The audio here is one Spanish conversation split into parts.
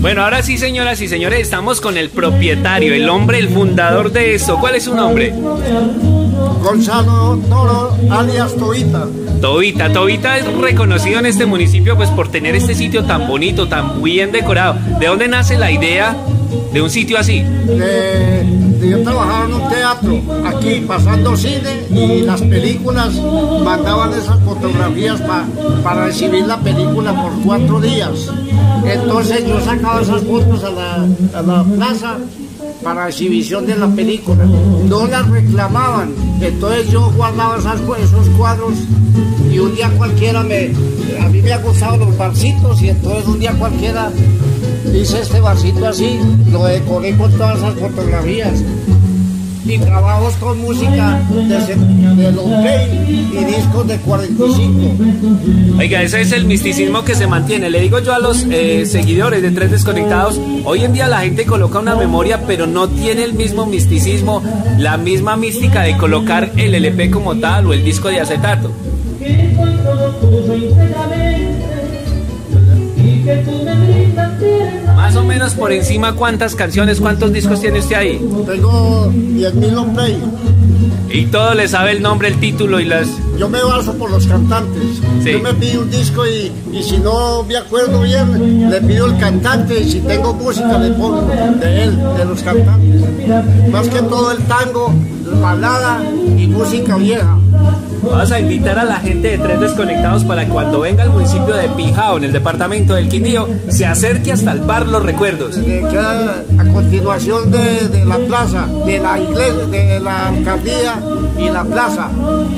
Bueno, ahora sí, señoras y señores, estamos con el propietario, el hombre, el fundador de esto. ¿Cuál es su nombre? Gonzalo Toro, alias Tobita. Tobita es reconocido en este municipio pues por tener este sitio tan bonito, tan bien decorado. ¿De dónde nace la idea de un sitio así? Yo trabajaba en un teatro aquí pasando cine y las películas mandaban esas fotografías para exhibir la película por 4 días. Entonces yo sacaba esas fotos a la plaza para exhibición de la película. No las reclamaban, entonces yo guardaba esos cuadros y un día cualquiera a mí me han gustado los barcitos y entonces un día cualquiera hice este barcito así, lo decoré con todas esas fotografías y trabajos con música de los gay y discos de 45. Oiga, ese es el misticismo que se mantiene. Le digo yo a los seguidores de Tres Desconectados, hoy en día la gente coloca una memoria, pero no tiene el mismo misticismo, la misma mística de colocar el LP como tal o el disco de acetato. Más o menos por encima, ¿cuántas canciones, cuántos discos tiene usted ahí? Tengo 10.000 on play. Y todo le sabe el nombre, el título y las... Yo me baso por los cantantes. Sí. Yo me pido un disco y si no me acuerdo bien, le pido el cantante y si tengo música le pongo de él, de los cantantes. Más que todo el tango, balada y música vieja. Vamos a invitar a la gente de Tres Desconectados para que cuando venga al municipio de Pijao, en el departamento del Quindío, se acerque hasta el bar Los Recuerdos. Queda a continuación de la plaza, de la iglesia, de la alcaldía y la plaza.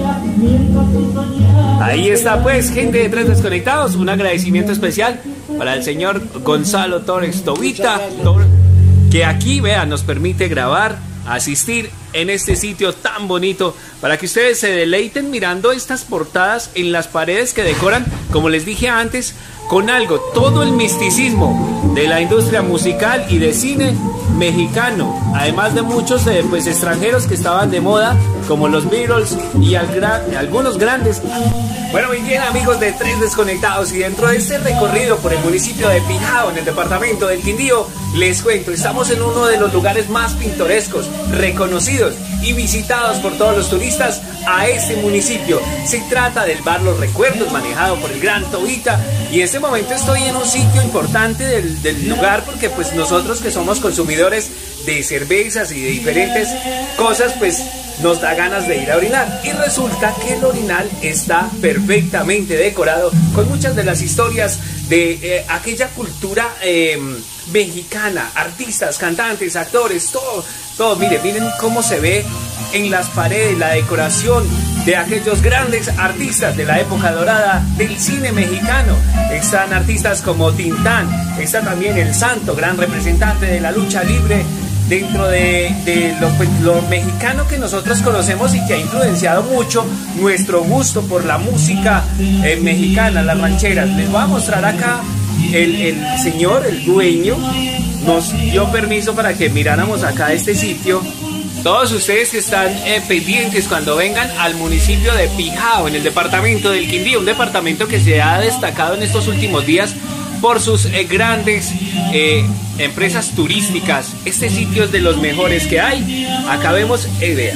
Ahí está pues, gente de Tres Desconectados, un agradecimiento especial para el señor Gonzalo Torres Tobita, que aquí, vean, nos permite grabar, asistir en este sitio tan bonito para que ustedes se deleiten mirando estas portadas en las paredes que decoran, como les dije antes, con algo, todo el misticismo de la industria musical y de cine mexicano, además de muchos pues extranjeros que estaban de moda, como los Beatles y algunos grandes. Bueno, muy bien, amigos de Tres Desconectados, y dentro de este recorrido por el municipio de Pijao, en el departamento del Quindío, les cuento, estamos en uno de los lugares más pintorescos, reconocidos y visitados por todos los turistas a este municipio. Se trata del bar Los Recuerdos, manejado por el gran Tobita, y en este momento estoy en un sitio importante del lugar, porque pues nosotros que somos consumidores de cervezas y de diferentes cosas, pues nos da ganas de ir a orinar, y resulta que el orinal está perfectamente decorado con muchas de las historias de aquella cultura mexicana, artistas, cantantes, actores, todo, miren cómo se ve en las paredes la decoración de aquellos grandes artistas de la época dorada del cine mexicano. Están artistas como Tintán, está también El Santo, gran representante de la lucha libre dentro de lo mexicano que nosotros conocemos y que ha influenciado mucho nuestro gusto por la música mexicana, las rancheras. Les voy a mostrar acá, el señor, el dueño, nos dio permiso para que miráramos acá este sitio. Todos ustedes que están pendientes cuando vengan al municipio de Pijao, en el departamento del Quindío, un departamento que se ha destacado en estos últimos días por sus grandes empresas turísticas. Este sitio es de los mejores que hay. Acá vemos, vean,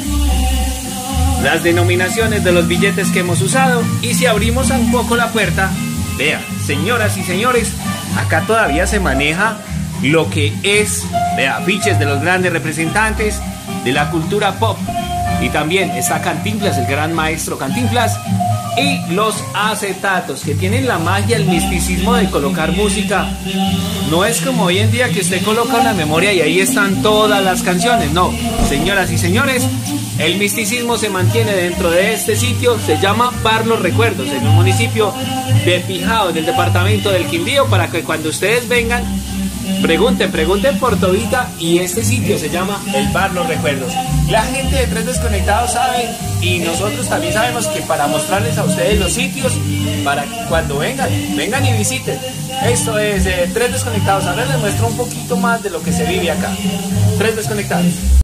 las denominaciones de los billetes que hemos usado, y si abrimos un poco la puerta, vean, señoras y señores, acá todavía se maneja lo que es, vean, afiches de los grandes representantes de la cultura pop, y también está Cantinflas, el gran maestro Cantinflas, y los acetatos, que tienen la magia, el misticismo de colocar música. No es como hoy en día que usted coloca una memoria y ahí están todas las canciones. No, señoras y señores, el misticismo se mantiene dentro de este sitio. Se llama Bar Los Recuerdos, en el municipio de Pijao, en el departamento del Quindío, para que cuando ustedes vengan, pregunten por Tobita, y este sitio se llama el Bar Los Recuerdos. La gente de Tres Desconectados sabe, y nosotros también sabemos, que para mostrarles a ustedes los sitios, para que cuando vengan y visiten. Esto es Tres Desconectados. Ahora les muestro un poquito más de lo que se vive acá. Tres Desconectados.